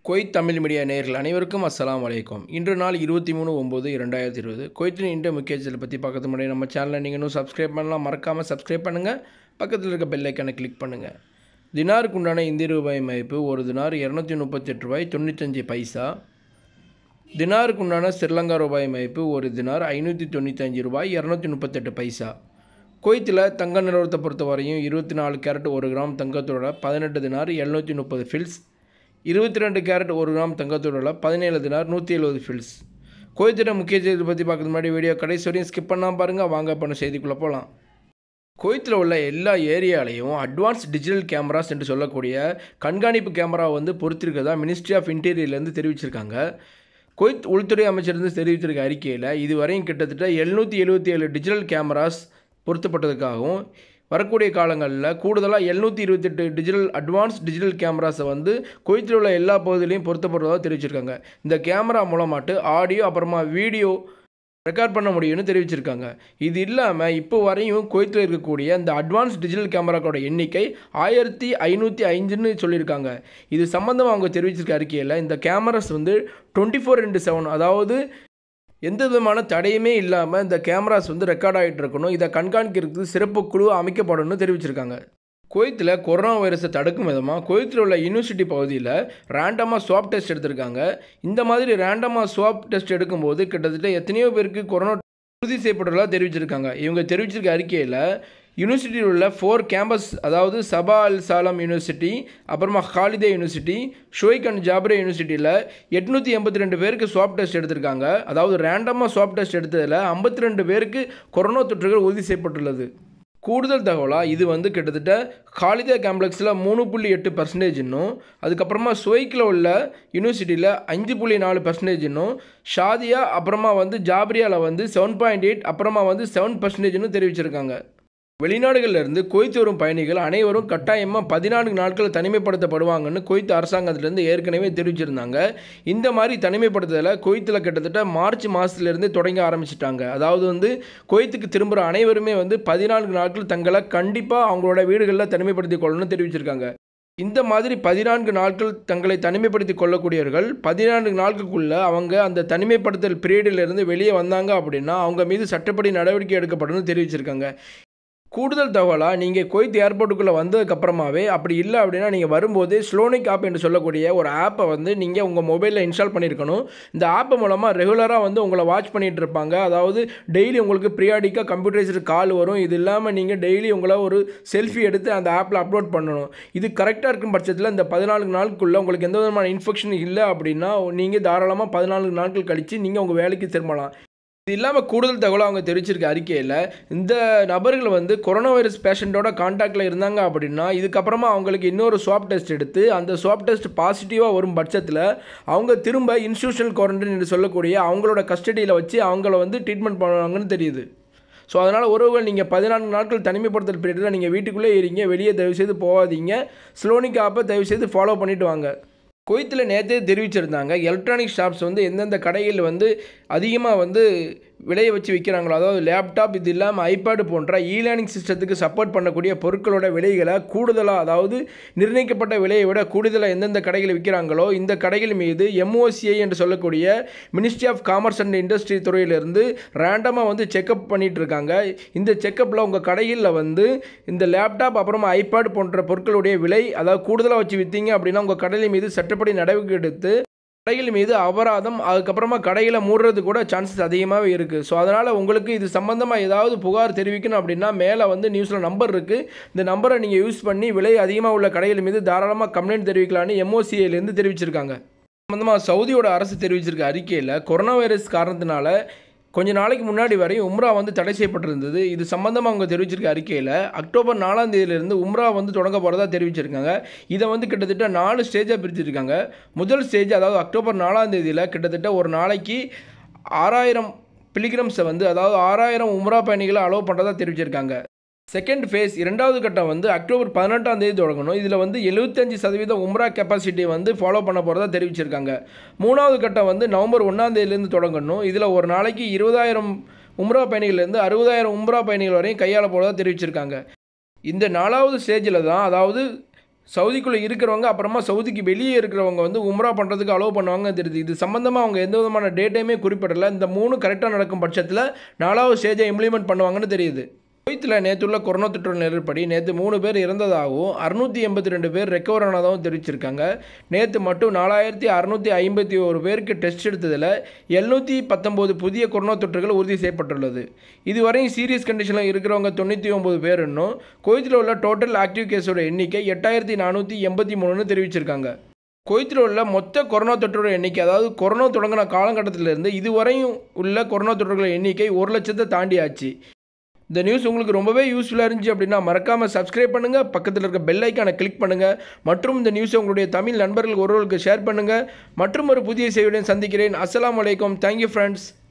Kuwait Tamil media நேயர்கள் அனைவருக்கும் அஸ்ஸலாமு அலைக்கும். இன்று நாள் 23/9/2020 குவைத்தின் இன்றைய முக்கிய செய்திகளை பற்றி பார்க்கறது முன்னாடி நம்ம சேனலை நீங்கள் இன்னும் சப்ஸ்கிரைப் பண்ணலாம். மறக்காமல் சப்ஸ்கிரைப் பண்ணுங்கள். பக்கத்தில் இருக்க பெல் ஐக்கானை கிளிக் பண்ணுங்கள். தினாருக்கு உண்டான இந்திய ரூபாய் மதிப்பு ஒரு தினார் $238.95. தினாருக்கு உண்டான ஸ்ரீலங்கா ரூபாய் மதிப்பு ஒரு தினார் $595.238. குவைத்தில் தங்க நிலவரத்தை பொறுத்த வரையும் 24 கேரட் 1 கிராம் தங்கத்தோட 18 தினார் 730 ஃபில்ஸ், 22 கேரட் 1 கிராம் தங்கத்தோட 17 தினார் 170 ஃபில்ஸ். குவைத்திட முக்கிய செய்தி பற்றி பார்க்கறது முன்னாடி வீடியோ கடைசி வரையும் ஸ்கிப் பண்ணாமல் பாருங்கள். வாங்க பண்ண செய்திக்குள்ளே போகலாம். குவைத்தில் உள்ள எல்லா ஏரியாலையும் அட்வான்ஸ் டிஜிட்டல் கேமராஸ் என்று சொல்லக்கூடிய கண்காணிப்பு கேமரா பொறுத்திருக்கிறதா மினிஸ்ட்ரி ஆஃப் இன்டீரியர்லேருந்து தெரிவிச்சிருக்காங்க. குவைத் உள்துறை அமைச்சர் தெரிவித்திருக்க அறிக்கையில் இதுவரையும் கிட்டத்தட்ட 777 டிஜிட்டல் கேமராஸ் பொருத்தப்பட்டதுக்காகவும் வரக்கூடிய காலங்களில் கூடுதலாக 728 அட்வான்ஸ் டிஜிட்டல் கேமராஸை குவைத்தில் உள்ள எல்லா பகுதியிலையும் பொருத்தப்படுவதாக தெரிவிச்சிருக்காங்க. இந்த கேமரா மூலமாட்டு ஆடியோ அப்புறமா வீடியோ ரெக்கார்ட் பண்ண முடியும்னு தெரிவிச்சிருக்காங்க. இது இல்லாமல் இப்போ வரையும் குவைத்தில் இருக்கக்கூடிய இந்த அட்வான்ஸ் டிஜிட்டல் கேமராக்களோட எண்ணிக்கை 1505ன்னு சொல்லியிருக்காங்க. இது சம்மந்தமாக அவங்க தெரிவிச்சிருக்க அறிக்கையில் இந்த கேமராஸ் 24/7 அதாவது எந்த விதமான தடையுமே இல்லாமல் இந்த கேமராஸ் ரெக்கார்ட் ஆகிட்டு இருக்கணும். இதை கண்காணிக்கிறதுக்கு சிறப்பு குழு அமைக்கப்படணும்னு தெரிவிச்சிருக்காங்க. குவைத்தில் கொரோனா வைரஸை தடுக்கும் விதமாக குவைத்தில் உள்ள யூனிவர்சிட்டி பகுதியில் ரேண்டமாக ஸ்வாப் டெஸ்ட் எடுத்திருக்காங்க. இந்த மாதிரி ரேண்டமாக ஸ்வாப் டெஸ்ட் எடுக்கும்போது கிட்டத்தட்ட எத்தனையோ பேருக்கு கொரோனா உறுதி செய்யப்பட்டுள்ளதாக தெரிவிச்சிருக்காங்க. இவங்க தெரிவிச்சிருக்க அறிக்கையில் யூனிவர்சிட்டியில் உள்ள 4 கேம்பஸ், அதாவது சபா அல் சாலம் யூனிவர்சிட்டி, அப்புறமா ஹாலிதே யூனிவர்சிட்டி, ஷோய்க் அண்ட் ஜாப்ரே யூனிவர்சிட்டியில் 882 பேருக்கு ஸ்வாப் டெஸ்ட் எடுத்திருக்காங்க. அதாவது ரேண்டமாக ஸ்வாப் டெஸ்ட் எடுத்ததில் 52 பேருக்கு கொரோனா தொற்றுகள் உறுதி செய்யப்பட்டுள்ளது. கூடுதல் தகவலாக இது கிட்டத்தட்ட ஹாலிதே கேம்ப்ளெக்ஸில் 3.8%, அதுக்கப்புறமா ஷோய்க்கில் உள்ள யூனிவர்சிட்டியில் 5.4%, ஷாதியா அப்புறமா ஜாப்ரியாவில் 7.8, அப்புறமா 7% தெரிவிச்சிருக்காங்க. வெளிநாடுகளிலிருந்து குவைத் வரும் பயணிகள் அனைவரும் கட்டாயமாக 14 நாட்கள் தனிமைப்படுத்தப்படுவாங்கன்னு குவைத் அரசாங்கத்திலேருந்து ஏற்கனவே தெரிவிச்சிருந்தாங்க. இந்த மாதிரி தனிமைப்படுத்துதலை குவைத்தில் கிட்டத்தட்ட மார்ச் மாதத்துலேருந்து தொடங்க ஆரம்பிச்சிட்டாங்க. அதாவது குவைத்துக்கு திரும்புகிற அனைவருமே 14 நாட்கள் தங்களை கண்டிப்பாக அவங்களோட வீடுகளில் தனிமைப்படுத்திக் கொள்ளணும்னு தெரிவிச்சிருக்காங்க. இந்த மாதிரி 14 நாட்கள் தங்களை தனிமைப்படுத்தி கொள்ளக்கூடியவர்கள் 14 நாட்களுக்குள்ளே அவங்க அந்த தனிமைப்படுத்தல் பீரியடிலிருந்து வெளியே வந்தாங்க அப்படின்னா அவங்க மீது சட்டப்படி நடவடிக்கை எடுக்கப்படணும்னு தெரிவிச்சிருக்காங்க. கூடுதல் தகவலாக நீங்கள் குவைத் ஏர்போர்ட்டுக்குள்ளே வந்ததுக்கப்புறமாவே அப்படி இல்லை அப்படின்னா நீங்கள் வரும்போது ஸ்லோனிக் ஆப் என்று சொல்லக்கூடிய ஒரு ஆப்பை நீங்கள் உங்கள் மொபைலில் இன்ஸ்டால் பண்ணியிருக்கணும். இந்த ஆப்பை மூலமாக ரெகுலராக உங்களை வாட்ச் பண்ணிகிட்டு இருப்பாங்க. அதாவது டெய்லி உங்களுக்கு ப்ரியாடிக்காக கம்ப்யூட்டரைஸ்டு கால் வரும். இது இல்லாமல் நீங்கள் டெய்லி உங்களை ஒரு செல்ஃபி எடுத்து அந்த ஆப்பில் அப்லோட் பண்ணணும். இது கரெக்டாக இருக்கும் பட்சத்தில் இந்த 14 நாளுக்குள்ளே உங்களுக்கு எந்த விதமான இன்ஃபெக்ஷன் இல்லை அப்படின்னா நீங்கள் தாராளமாக 14 நாட்கள் கழித்து நீங்கள் உங்கள் வேலைக்கு திரும்பலாம். இது இல்லாமல் கூடுதல் தகவலாக அவங்க தெரிவிச்சிருக்க அறிக்கையில் இந்த நபர்கள் கொரோனா வைரஸ் பேஷண்ட்டோட கான்டாக்டில் இருந்தாங்க அப்படின்னா இதுக்கப்புறமா அவங்களுக்கு இன்னொரு ஸ்வாப் டெஸ்ட் எடுத்து அந்த ஸ்வாப் டெஸ்ட் பாசிட்டிவாக வரும் பட்சத்தில் அவங்க திரும்ப இன்ஸ்டியூஷனல் குவாரண்டைன் என்று சொல்லக்கூடிய அவங்களோட கஸ்டடியில் வச்சு அவங்கள ட்ரீட்மெண்ட் பண்ணுவாங்கன்னு தெரியுது. ஸோ அதனால் உறவுகள் நீங்கள் 14 நாட்கள் தனிமைப்படுத்தல் பீரியடில் நீங்கள் வீட்டுக்குள்ளே இருங்க, வெளியே தயவுசெய்து போகாதீங்க. ஸ்லோனிக் ஆப்பை தயவுசெய்து ஃபாலோ பண்ணிவிட்டு வாங்க. குவைத்தில் நேற்றே தெரிவிச்சிருந்தாங்க எலக்ட்ரானிக் ஷாப்ஸ் எந்தெந்த கடையில் அதிகமாக விலையை வச்சு விற்கிறாங்களோ, அதாவது லேப்டாப் இது இல்லாமல் ஐபேடு போன்ற லேர்னிங் சிஸ்டத்துக்கு சப்போர்ட் பண்ணக்கூடிய பொருட்களோட விலைகளை கூடுதலாக, அதாவது நிர்ணயிக்கப்பட்ட விலையை விட கூடுதலாக எந்தெந்த கடைகளில் விற்கிறாங்களோ இந்த கடைகள் மீது MOCI என்று சொல்லக்கூடிய ministry of commerce and industry துறையிலிருந்து ரேண்டமாக செக்அப் பண்ணிகிட்டு இருக்காங்க. இந்த செக்கப்பில் உங்கள் கடைகளில் இந்த லேப்டாப் அப்புறமா ஐபேடு போன்ற பொருட்களுடைய விலை அதாவது கூடுதலாக வச்சு விற்றீங்க அப்படின்னா உங்கள் கடையில் மீது சட்டப்படி நடவடிக்கை எடுத்து கடைகள் மீது அபராதம், அதுக்கப்புறமா கடைகளை மூடுறது கூட சான்சஸ் அதிகமாகவே இருக்குது. ஸோ அதனால் உங்களுக்கு இது சம்மந்தமாக ஏதாவது புகார் தெரிவிக்கணும் அப்படின்னா மேலே நியூஸில் நம்பர் இருக்குது. இந்த நம்பரை நீங்கள் யூஸ் பண்ணி விலை அதிகமாக உள்ள கடைகள் மீது தாராளமாக கம்ப்ளைண்ட் தெரிவிக்கலான்னு MOCIலேருந்து தெரிவிச்சிருக்காங்க. சம்மந்தமாக சவுதியோட அரசு தெரிவிச்சிருக்க அறிக்கையில் கொரோனா வைரஸ் காரணத்தினால கொஞ்ச நாளைக்கு முன்னாடி வரையும் உம்ரா தடை செய்யப்பட்டிருந்தது. இது சம்மந்தமாக அவங்க தெரிவிச்சிருக்க அறிக்கையில் அக்டோபர் 4ஆம் தேதியிலிருந்து உம்ரா தொடங்க போகிறதா தெரிவிச்சிருக்காங்க. இதை கிட்டத்தட்ட 4 ஸ்டேஜாக பிரிச்சிருக்காங்க. முதல் ஸ்டேஜ் அதாவது அக்டோபர் 4ஆம் தேதியில் கிட்டத்தட்ட ஒரு நாளைக்கு 6000 பிலிகிரம்ஸை அதாவது 6000 உம்ரா பயணிகளை அலோவ் பண்ணுறதா தெரிவிச்சிருக்காங்க. செகண்ட் ஃபேஸ் இரண்டாவது கட்டம் அக்டோபர் 18ஆம் தேதி தொடங்கணும். இதில் 75% உம்ரா கெப்பாசிட்டி ஃபாலோ பண்ண போகிறதா தெரிவிச்சிருக்காங்க. மூணாவது கட்டம் நவம்பர் 1ஆம் தேதியிலேருந்து தொடங்கணும். இதில் ஒரு நாளைக்கு 20,000 உம்ரா பயணிகள்லேருந்து 60,000 உம்ரா பயணிகள் வரையும் கையாள போகிறதா தெரிவிச்சிருக்காங்க. இந்த 4வது ஸ்டேஜில் தான், அதாவது சவுதிக்குள்ளே இருக்கிறவங்க அப்புறமா சவுதிக்கு வெளியே இருக்கிறவங்க வந்து உம்ரா பண்ணுறதுக்கு அலோவ் பண்ணுவாங்க தெரியுது. இது சம்மந்தமாக அவங்க எந்த விதமான டேட்டையுமே குறிப்பிடலை. இந்த 3 கரெக்டாக நடக்கும் பட்சத்தில் 4வது ஸ்டேஜை இம்ப்ளிமெண்ட் பண்ணுவாங்கன்னு தெரியுது. குவைத்தில் நேற்றுள்ள கொரோனா தொற்று நிலப்படி நேற்று 3 பேர் இறந்ததாகவும் 682 பேர் ரெக்கவர் ஆனதாகவும் தெரிவிச்சிருக்காங்க. நேற்று மட்டும் 4651 பேருக்கு டெஸ்ட் எடுத்ததில் 719 புதிய கொரோனா தொற்றுகள் உறுதி செய்யப்பட்டுள்ளது. இதுவரையும் சீரியஸ் கண்டிஷனில் இருக்கிறவங்க 99 பேர். இன்னும் குவைத்தில் உள்ள டோட்டல் ஆக்டிவ் கேஸோட எண்ணிக்கை 8483ன்னு தெரிவிச்சிருக்காங்க. குவைத்தில் உள்ள மொத்த கொரோனா தொற்றோட எண்ணிக்கை, அதாவது கொரோனா தொடங்கின காலகட்டத்திலிருந்து இதுவரையும் உள்ள கொரோனா தொற்றுகள் எண்ணிக்கை 1 லட்சத்தை தாண்டியாச்சு. இந்த நியூஸ் உங்களுக்கு ரொம்பவே யூஸ்ஃபுல்லாக இருந்துச்சு அப்படின்னா மறக்காமல் சப்ஸ்கிரைப் பண்ணுங்கள், பக்கத்தில் இருக்க பெல் ஐக்கானை கிளிக் பண்ணுங்கள், மற்றும் இந்த நியூஸை உங்களுடைய தமிழ் நண்பர்கள் ஒருவருக்கு ஷேர் பண்ணுங்கள். மற்றும் ஒரு புதிய செய்தியுடன் சந்திக்கிறேன். அஸ்ஸலாமு அலைக்கும். Thank you friends.